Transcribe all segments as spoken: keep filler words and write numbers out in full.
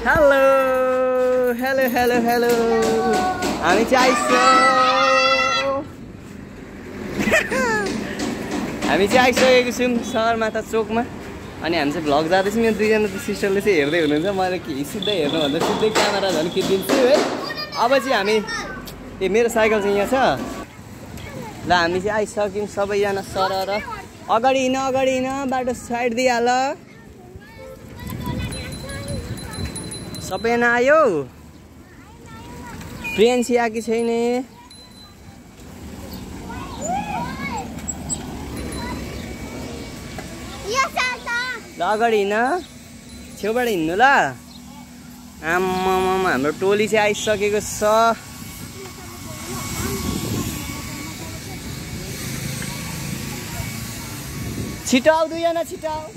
Hello hello hello hello हामी चाहिँ आइसक्यौँ हामी चाहिँ आइसकेको छौँ सगरमाथा चोकमा अनि हामी चाहिँ भ्लग जाँदैछौँ। यो दुईजना सिस्टरले चाहिँ हेर्दै हुनुहुन्छ। मैले के सिधै हेर्नुभन्दा सिधै क्यामेरा झन् खिचिदिन्छु है। अब चाहिँ हामी ए मेरो साइकल चाहिँ यहाँ छ ल। हामी चाहिँ आइसक्यौँ सबैजना सरर। अगाडि हिँड अगाडि हिँड बाटो साइड दिइहाल। सबैजना आयो। प्रियन्सी आएकी छैन। ल अगाडि हिँड छेउबाट हिँड्नु ल। आम्मामा हाम्रो टोली चाहिँ आइसकेको छ। छिटो आऊ दुईजना छिटो आऊ।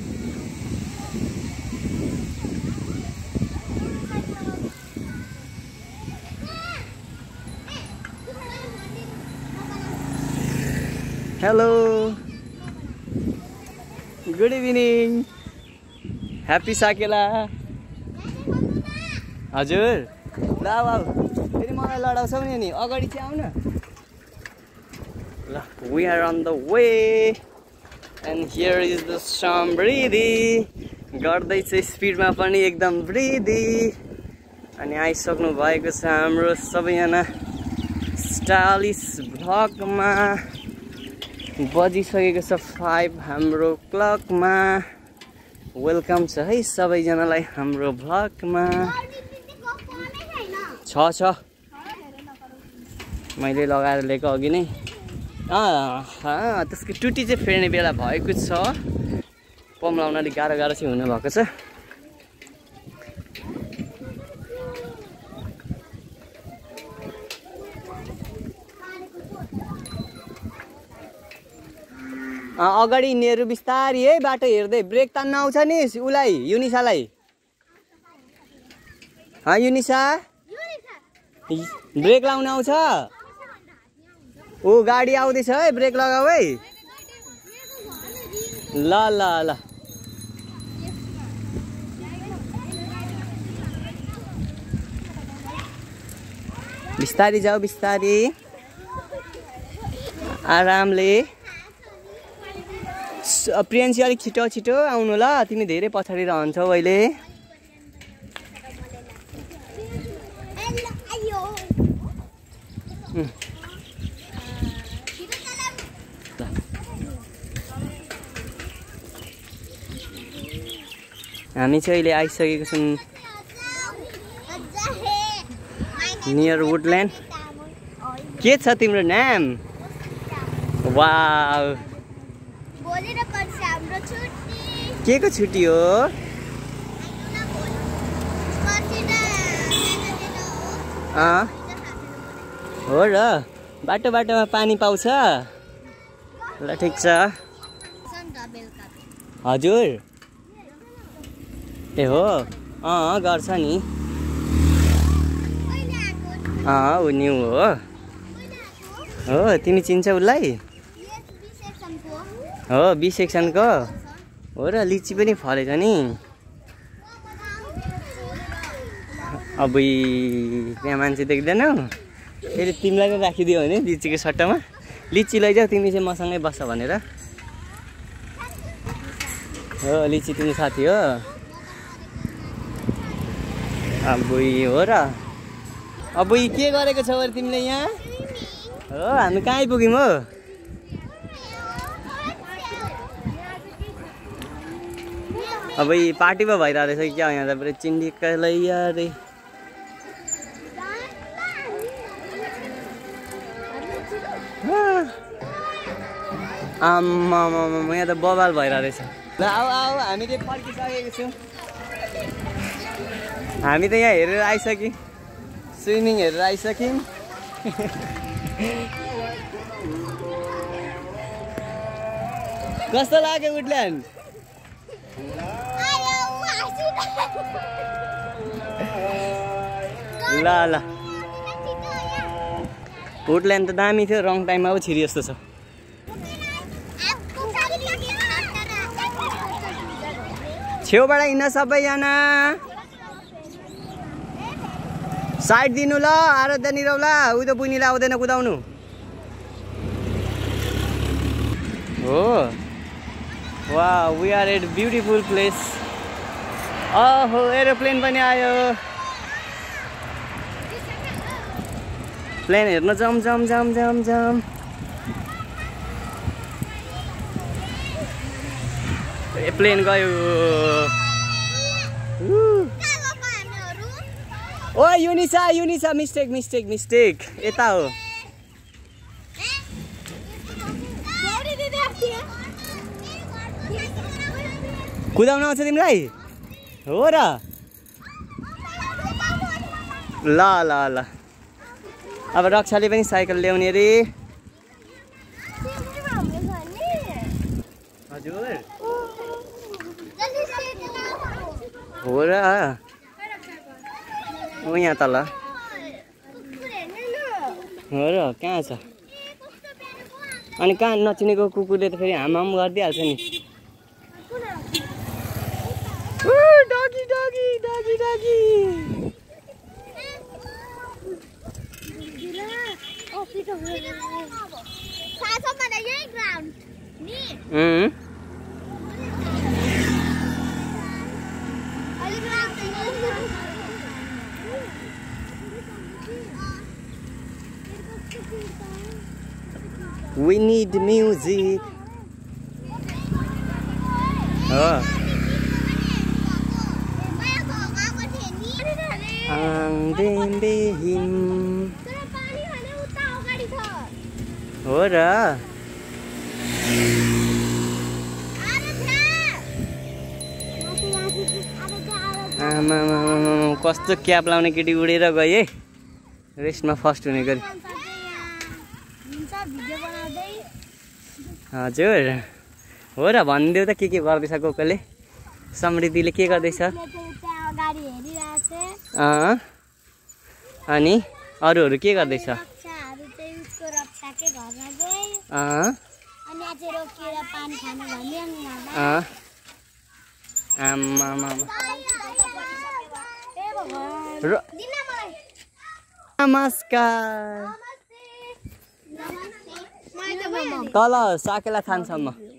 Hello good evening. Happy Sakela. हजुर ल आऊ आऊ फेरि मलाई लडाउँछौ नि नि अगाडि चाहिँ आऊ न ल। We are on the way and here is the Samriddhi गर्दैछ स्पिडमा पनि एकदम वृद्धि। अनि आइसक्नु भएको छ हाम्रो सबैजना स्टाइलिस भ्लगमा। बजिसकेको छ फाइभ हाम्रो क्लकमा। वेलकम छ है सबैजनालाई हाम्रो भ्लगमा। छ छ मैले लगाएर ल्याएको अघि नै। अँ त्यसको टुटी चाहिँ फेर्ने बेला भएको छ। पम लाउन अलिक गाह्रो गाह्रो चाहिँ हुनुभएको छ। अगाडि हिँड्नेहरू बिस्तारी है बाटो हेर्दै। ब्रेक तान्न आउँछ नि उसलाई युनिसालाई। हाँ युनिसा ब्रेक लाउन आउँछ। ऊ गाडी आउँदैछ है ब्रेक लगाऊ है। ल ल ल बिस्तारी जाऊ बिस्तारी आरामले। प्रियन्सी अलिक छिटो छिटो आउनु ल। तिमी धेरै पछाडि रहन्छौ अहिले। हामी चाहिँ अहिले आइसकेको छौँ नियर वुडल्यान्ड। के छ तिम्रो नाम? वाउ के को छुट्टी हो? अँ हो र बाटो बाटोमा पानी पाउँछ। ल ठिक छ। हजुर ए हो अँ गर्छ नि। अँ ऊ न्यू हो। हो तिमी चिन्छौ उसलाई? हो बी सेक्सनको हो र। लिची पनि फलेछ नि। अब त्यहाँ मान्छे देख्दैनौ। फेरि तिमीलाई पनि राखिदियो भने लिचीको सट्टामा। लिची लैजाऊ तिमी चाहिँ मसँगै बस्छ भनेर। हो लिची तिम्रो साथी हो। अब हो र। अब के गरेको छौ अरे तिमीले यहाँ? हो हामी कहाँ आइपुग्यौँ हो? अब पार्टी पो भइरहेको रहेछ क्या यहाँ त पुरै चिन्डिकलैया रे। आम्मामामा यहाँ त बवाल भइरहेको रहेछ। ल आऊ आऊ हामी चाहिँ फर्किसकेको छौँ। हामी त यहाँ हेरेर आइसक्यौँ। स्विमिङ हेरेर आइसक्यौँ। कस्तो लाग्यो वुडल्यान्ड? ल ल वुडल्यान्ड त दामी थियो। रङ टाइममा पो छिरी जस्तो छ। छेउबाट हिँड्न सबैजना। साइड दिनु ल आराध्या निरौला उयो त बुइनीलाई आउँदैन कुदाउनु हो वा we are at beautiful place ओहो एरोप्लेन पनि आयो प्लेन हेर्न जाम जाम जाम जाम जाम ए प्लेन गयो ओ Yunisa Yunisa mistake mistake mistake यता हो कुदाउन आउँछ तिमीलाई हो र ल ल ल अब रक्षाले पनि साइकल ल्याउने रे हजुर हो र ओ यहाँ तल हो र कहाँ छ अनि कहाँ नचिनेको कुकुरले त फेरि हाम गरिदिइहाल्छ नि डगी डगी डगी डगी हम्म We need music. Oh. Ang bembehim. हो र आमा कस्तो क्याप लाउने केटी उडेर गए रेस्टमा फर्स्ट हुने गरी हजुर हो र भनिदेऊ त के के गर्दैछ कोकोले समृद्धिले के गर्दैछ अनि अरूहरू के गर्दैछ नमस्कार तल साकेला थानसम्म